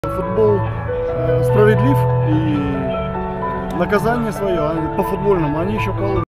Футбол справедлив, и наказание свое по футбольному они еще получат.